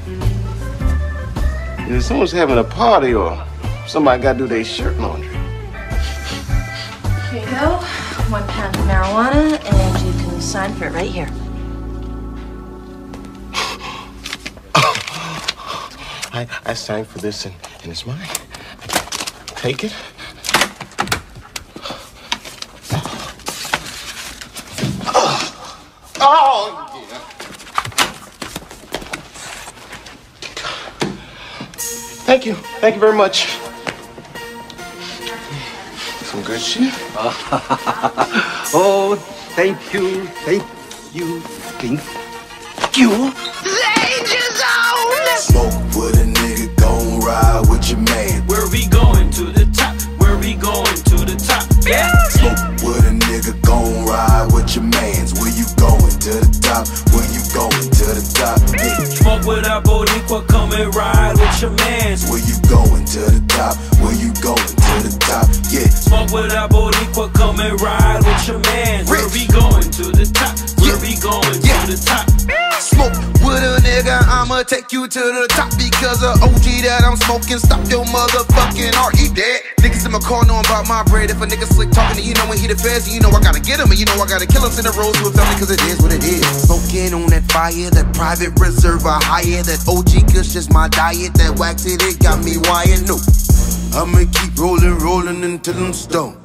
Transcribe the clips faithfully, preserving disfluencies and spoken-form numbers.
Either someone's having a party or somebody got to do their shirt laundry. Here you go. One pound of marijuana, and you can sign for it right here. I, I signed for this, and, and it's mine. Take it. Oh, yeah. Thank you. Thank you very much. Some good shit. Oh, thank you. Thank you. Thank you. Danger Zone! Smoke with a nigga, gon' ride with your man. Where we going? To the top. Where we going? To the top. Yeah. Smoke with a nigga, gon' ride with your mans. Where you going? To the top. Where you going? To the top. Yeah. Smoke with our Boricua, come and ride with your mans. Where you going? To the top. Where you going? To the top. Yeah. Smoke with our Boricua, come and ride with your mans. Where we going? To the top. Where we going? Yeah. To the top. Smoke with a nigga, I'ma take you to the top. Because of O G that I'm smoking, stop your motherfucking heart, he dead. Niggas in my car know about my bread. If a nigga slick talking to you, know when he the feds, you know I gotta get him. And you know I gotta kill him. Send the rolls to a family, cause it is what it is. Smoking on that fire, that private reserve I hire. That O G kush is my diet, that wax it, it got me wired. No, I'ma keep rolling, rolling until I'm stoned.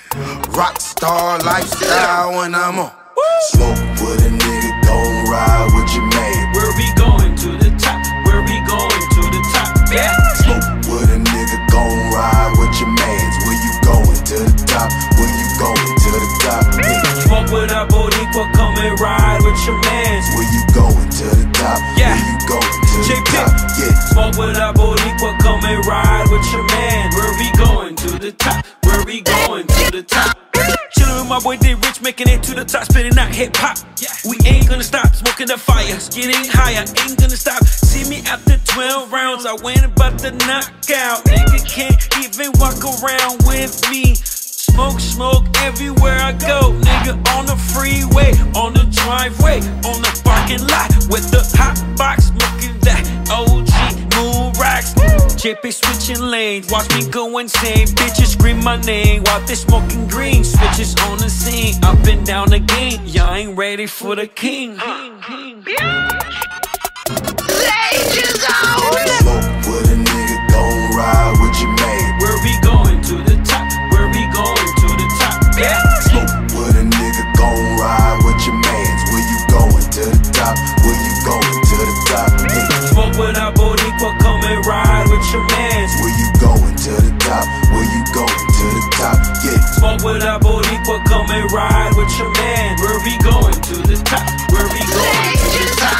Rockstar lifestyle when I'm on. Smoke with a nigga, gon' ride with your man. Where we going? To the top. Where we going? To the top. Yeah. Smoke with a nigga, gon' ride with your mans. Where you going? To the top. Where you going? To the top. Yeah. Smoke with our Boricua, come and ride with your mans. Where you going? To the top. Yeah. Where you going? To the J P. top. Yeah. Smoke with our Boricua, come and ride with your man. Where we going? To the top. Where we going? To the top. Chillin' with my boy D Rich, making it to the top, spitting out hip hop. We ain't gonna stop smoking the fire, getting higher, ain't gonna stop. See me after twelve rounds, I went about to knock out. Nigga can't even walk around with me. Smoke, smoke everywhere I go. Nigga on the freeway, on the driveway, on the parking lot with the hot box, smoking that O G moon rocks. J P switching lanes, watch me go insane. Bitches scream my name while they smoking green. Switches on the scene, up and down the game. Y'all ain't ready for the king. Danger Zone! Smoke with a nigga, gon' ride with your man. Where we going? To the top. Where we going? To the top. Yeah. Smoke with a nigga, gon' ride with your mans. Where you going? To the top. Where you going? To the top. Yeah. Smoke with our Boricua, come and ride with your mans. Where you going? To the top. Where you going? To the top. Yeah. Smoke with our Boricua, come and ride with your man. Where we going? To the top. Where we going? To the top.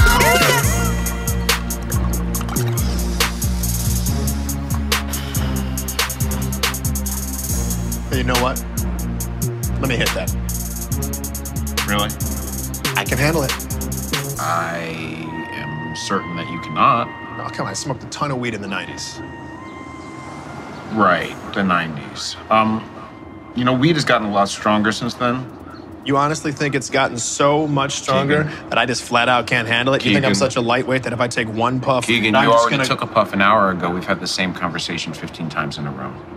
You know what? Let me hit that. Really? I can handle it. I am certain that you cannot. Oh, come on, I smoked a ton of weed in the nineties. Right, the nineties. Um, you know, weed has gotten a lot stronger since then. You honestly think it's gotten so much stronger Keegan. that I just flat out can't handle it? You think I'm Keegan. such a lightweight that if I take one puff, Keegan, I'm you just already gonna... took a puff an hour ago. We've had the same conversation fifteen times in a row.